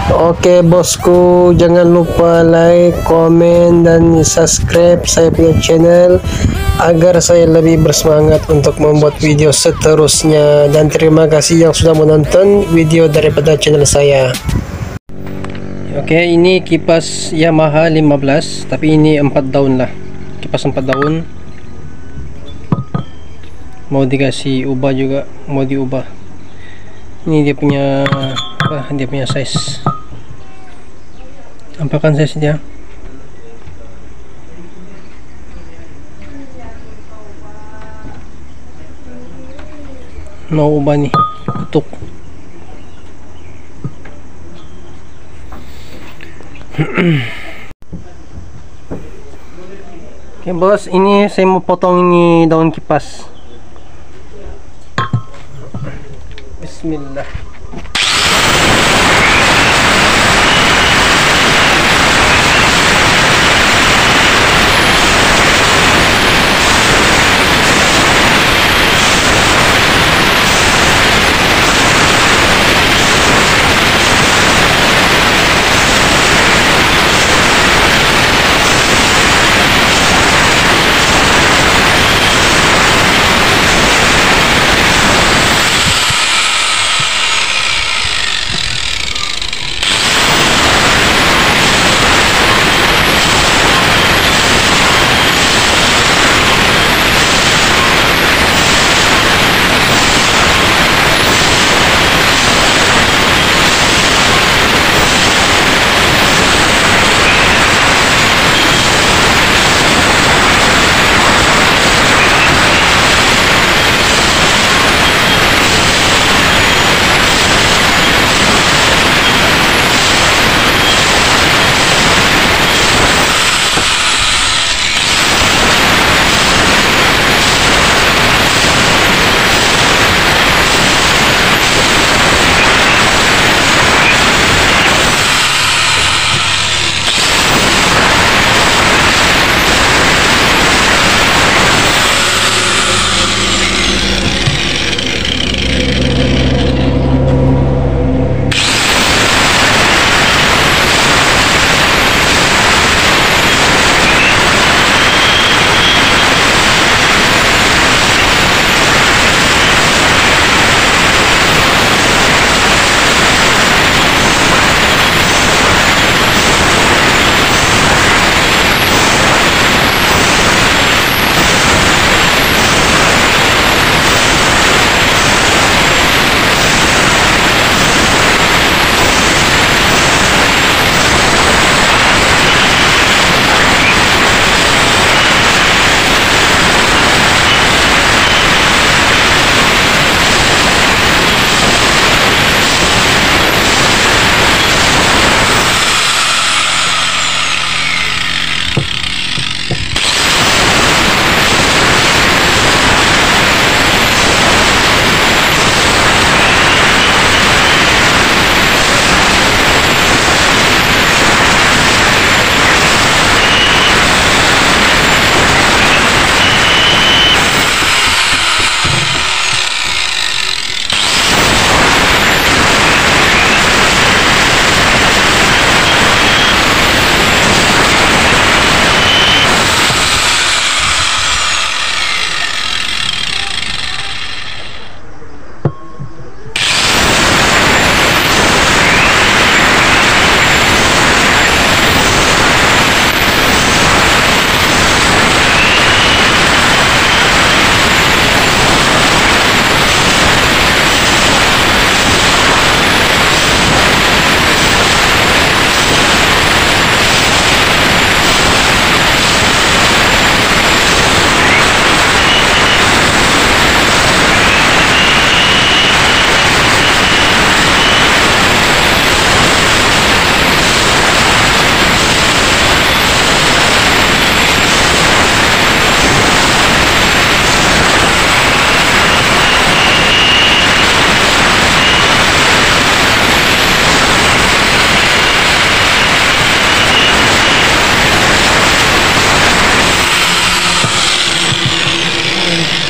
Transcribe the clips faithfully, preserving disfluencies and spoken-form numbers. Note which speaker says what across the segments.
Speaker 1: Oke bosku, jangan lupa like, komen, dan subscribe saya punya channel agar saya lebih bersemangat untuk membuat video seterusnya. Dan terima kasih yang sudah menonton video daripada channel saya. Oke, ini kipas Yamaha lima belas, tapi ini empat daun lah, kipas empat daun. Mau dikasih ubah juga, mau diubah. Ini dia punya apa, dia punya size. Apakan size dia? Mau ubah nih, kutuk. Oke bos, ini saya mau potong ini daun kipas. Bismillah.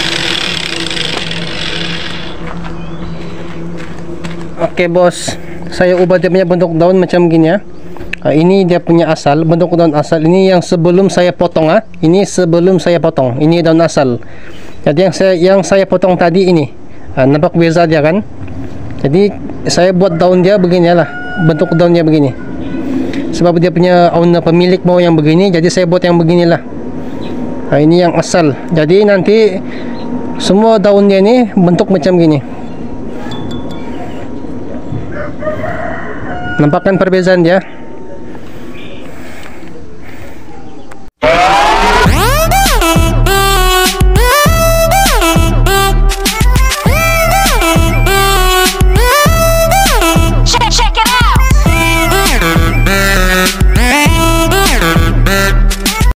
Speaker 1: Oke bos, saya ubah dia punya bentuk daun macam gini ya. Uh, ini dia punya asal, bentuk daun asal. Ini yang sebelum saya potong ah. Ini sebelum saya potong. Ini daun asal. Jadi yang saya yang saya potong tadi ini. Uh, nampak beza dia kan? Jadi saya buat daun dia begini lah. Bentuk daunnya begini. Sebab dia punya owner pemilik mau yang begini, jadi saya buat yang beginilah. Nah, ini yang asal. Jadi nanti semua daunnya ini bentuk macam gini. Nampakkan perbezaan dia.